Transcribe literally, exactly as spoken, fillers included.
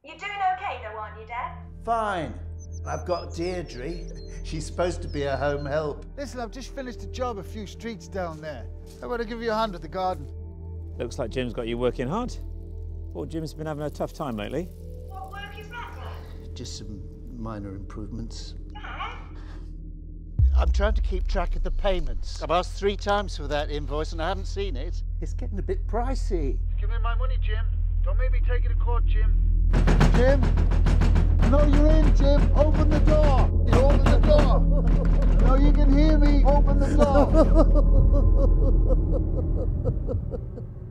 You're doing okay though, aren't you, Dad? Fine. I've got Deirdre. She's supposed to be a home help. Listen, I've just finished a job a few streets down there. How about I give you a hand with the garden? Looks like Jim's got you working hard. Well, Jim's been having a tough time lately. What work is that, Dad? Just some minor improvements. Dad? I'm trying to keep track of the payments. I've asked three times for that invoice and I haven't seen it. It's getting a bit pricey. Give me my money, Jim. Don't make me take you to court, Jim. Jim? I know you're in, Jim. Open the door. You open the door. I know you can hear me. Open the door.